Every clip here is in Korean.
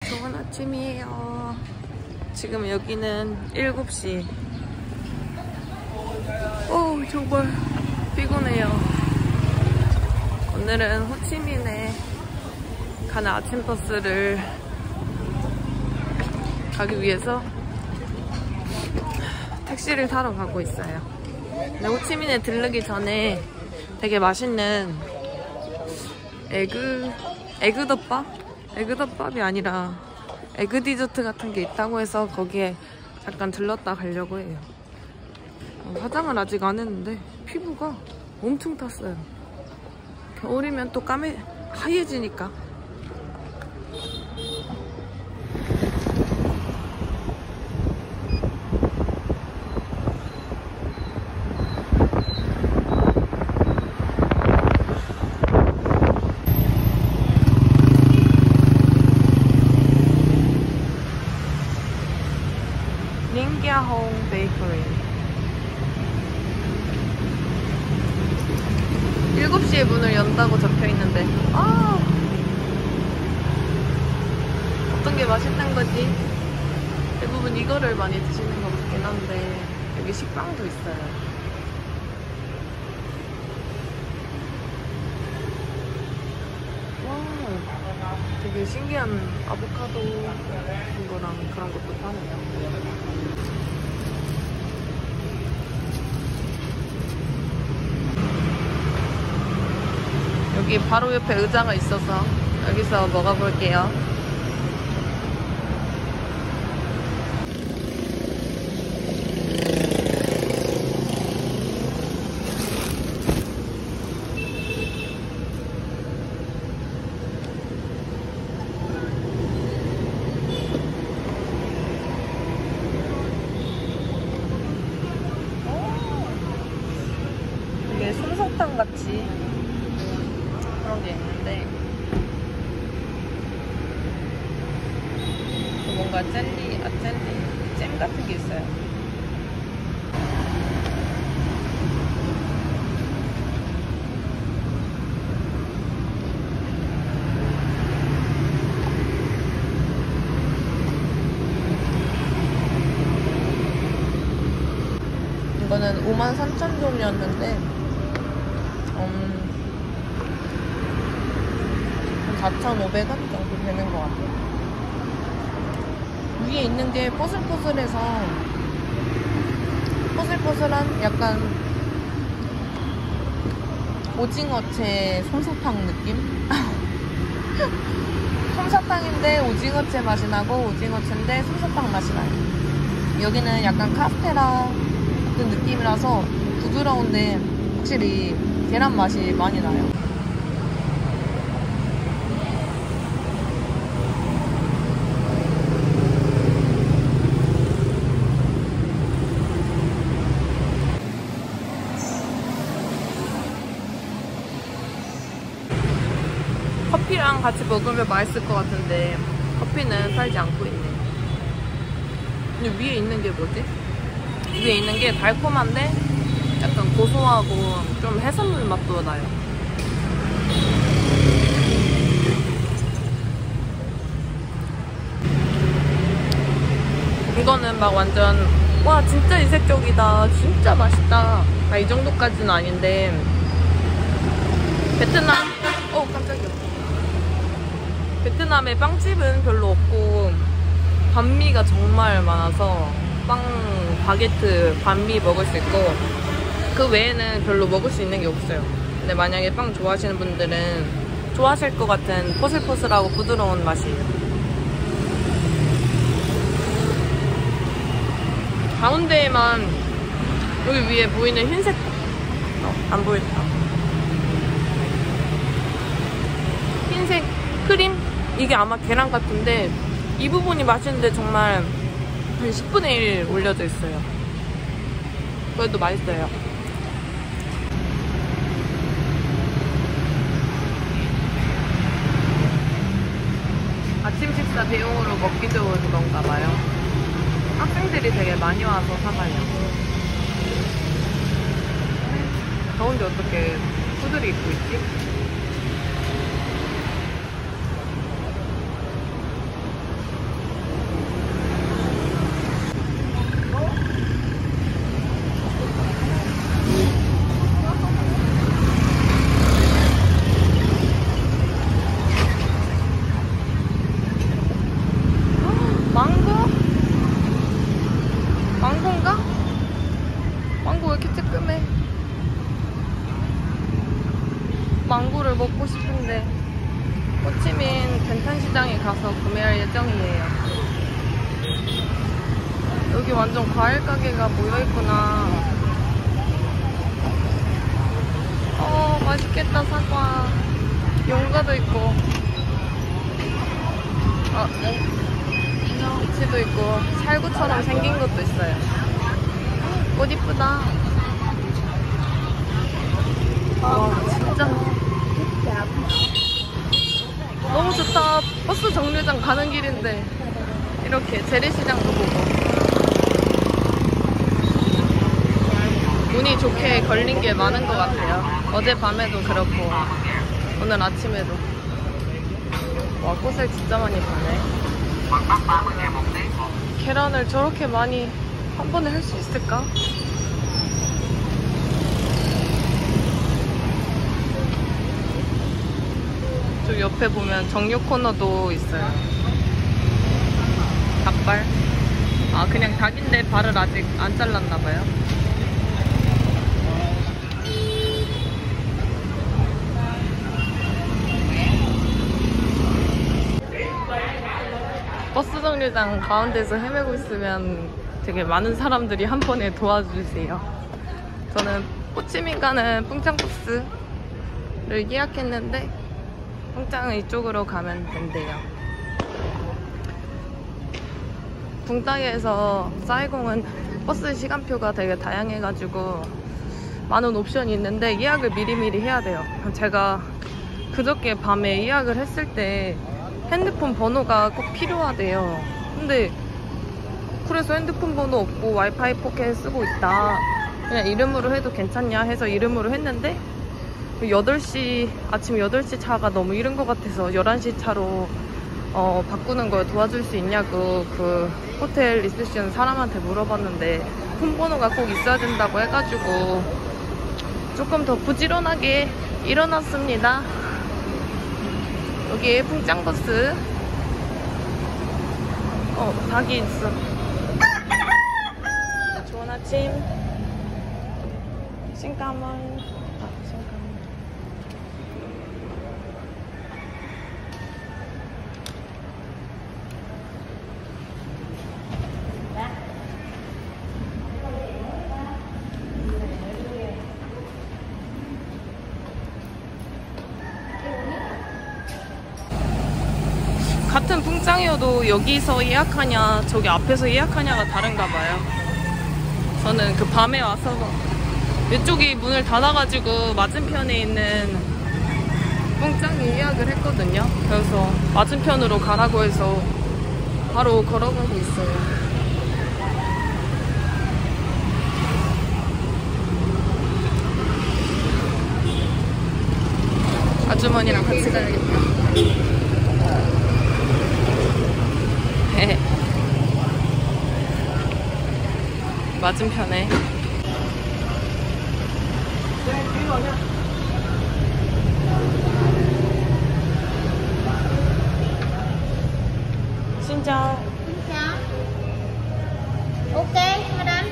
좋은 아침이에요. 지금 여기는 7시. 오, 정말 피곤해요. 오늘은 호치민에 가는 아침 버스를 가기 위해서 택시를 타러 가고 있어요. 근데 호치민에 들르기 전에 되게 맛있는 에그덮밥이 아니라 에그 디저트 같은 게 있다고 해서 거기에 잠깐 들렀다 가려고 해요. 화장을 아직 안 했는데 피부가 엄청 탔어요. 겨울이면 또 하얘지니까. 닝갸홍 베이커리 7시에 문을 연다고 적혀있는데 어떤 게 맛있는 거지? 대부분 이거를 많이 드시는 것 같긴 한데 여기 식빵도 있어요. 와, 되게 신기한 아보카도 이거랑 그런 것도 파네요. 여기 바로 옆에 의자가 있어서 여기서 먹어볼게요. 이게 솜사탕 같이 그런 게 있는데 뭔가 젤리 잼 같은 게 있어요. 이거는 53,000종이었는데 4,500원 정도 되는 것 같아요. 위에 있는 게 포슬포슬해서 포슬포슬한 약간 오징어채 솜사탕 느낌? 솜사탕인데 오징어채 맛이 나고 오징어채인데 솜사탕 맛이 나요. 여기는 약간 카스테라 같은 느낌이라서 부드러운데 확실히 계란 맛이 많이 나요. 커피랑 같이 먹으면 맛있을 것 같은데 커피는 팔지 않고 있네. 근데 위에 있는 게 뭐지? 위에 있는 게 달콤한데 약간 고소하고 좀 해산물 맛도 나요. 이거는 막 완전 와 진짜 이색적이다, 진짜 맛있다, 이 정도까지는 아닌데 깜짝이야. 베트남의 빵집은 별로 없고 반미가 정말 많아서 빵, 바게트, 반미 먹을 수 있고 그 외에는 별로 먹을 수 있는 게 없어요. 근데 만약에 빵 좋아하시는 분들은 좋아하실 것 같은 포슬포슬하고 부드러운 맛이에요. 가운데에만 여기 위에 보이는 흰색 안 보였다. 흰색 크림? 이게 아마 계란 같은데 이 부분이 맛있는데 정말 한 10분의 1 올려져 있어요. 그래도 맛있어요. 아침 식사 대용으로 먹기 좋은 건가 봐요. 학생들이 되게 많이 와서 사가요. 더운데 어떻게 후드를 입고 있지? 갈 예정이에요. 여기 완전 과일 가게가 모여있구나. 맛있겠다. 사과. 용과도 있고. 리치도 있고. 살구처럼 생긴 것도 있어요. 꽃 이쁘다. 진짜 너무 좋다. 버스 정류장 가는 길인데 이렇게 재래시장도 보고. 운이 좋게 걸린 게 많은 것 같아요. 어젯밤에도 그렇고 오늘 아침에도. 와, 꽃을 진짜 많이 파네. 계란을 저렇게 많이 한 번에 할 수 있을까? 저 옆에 보면 정육 코너도 있어요. 닭발. 그냥 닭인데 발을 아직 안 잘랐나봐요. 버스 정류장 가운데서 헤매고 있으면 되게 많은 사람들이 한 번에 도와주세요. 저는 호치민 가는 뿡짱버스를 예약했는데 뿡짱은 이쪽으로 가면 된대요. 붕따이에서 사이공은 버스 시간표가 되게 다양해가지고 많은 옵션이 있는데 예약을 미리미리 해야 돼요. 제가 그저께 밤에 예약을 했을 때 핸드폰 번호가 꼭 필요하대요. 근데 그래서 핸드폰 번호 없고 와이파이 포켓 쓰고 있다. 그냥 이름으로 해도 괜찮냐 해서 이름으로 했는데 8시, 아침 8시 차가 너무 이른 것 같아서 11시 차로 바꾸는 걸 도와줄 수 있냐고 그 호텔 리셉션 사람한테 물어봤는데 폰번호가 꼭 있어야 된다고 해가지고 조금 더 부지런하게 일어났습니다. 여기에 붕짱버스. 닭이 있어. 좋은 아침. 신까만. 같은 붕짱이어도 여기서 예약하냐 저기 앞에서 예약하냐가 다른가 봐요. 저는 그 밤에 와서 이쪽이 문을 닫아가지고 맞은편에 있는 붕짱이 예약을 했거든요. 그래서 맞은편으로 가라고 해서 바로 걸어가고 있어요. 아주머니랑 같이 가야겠다. 맞은편에. 진짜. Ok, madam.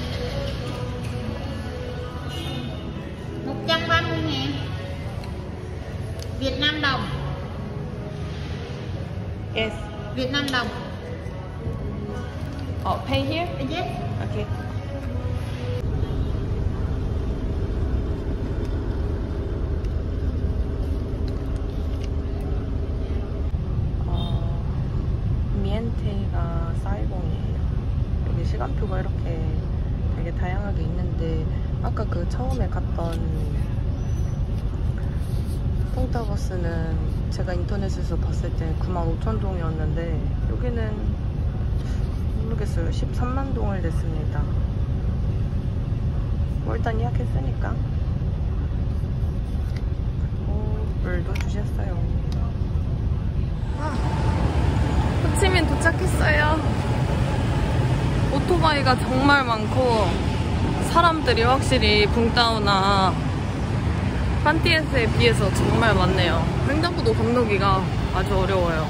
130.000 Việt Nam đồng. Yes. Việt Nam đồng. Pay here? Yes. Okay. 미엔테이가 사이공이에요. 여기 시간표가 이렇게 되게 다양하게 있는데 아까 그 처음에 갔던 뿡따버스는 제가 인터넷에서 봤을 때 95,000동이었는데 여기는 모르겠어요. 13만 동을 냈습니다. 뭐 일단 예약했으니까. 물도 주셨어요. 호치민 도착했어요. 오토바이가 정말 많고 사람들이 확실히 붕따오나 판티에스에 비해서 정말 많네요. 횡단보도 건너기가 아주 어려워요.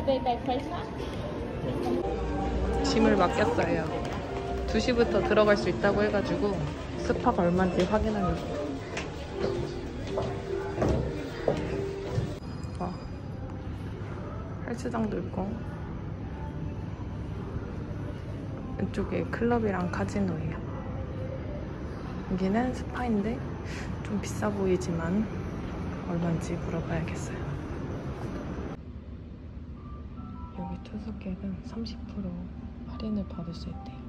짐을 맡겼어요. 2시부터 들어갈 수 있다고 해가지고 스파가 얼마인지 확인하려고. 헬스장도 있고 이쪽에 클럽이랑 카지노예요. 여기는 스파인데 좀 비싸 보이지만 얼마인지 물어봐야겠어요. 여기 투숙객은 30% 할인을 받을 수 있대요.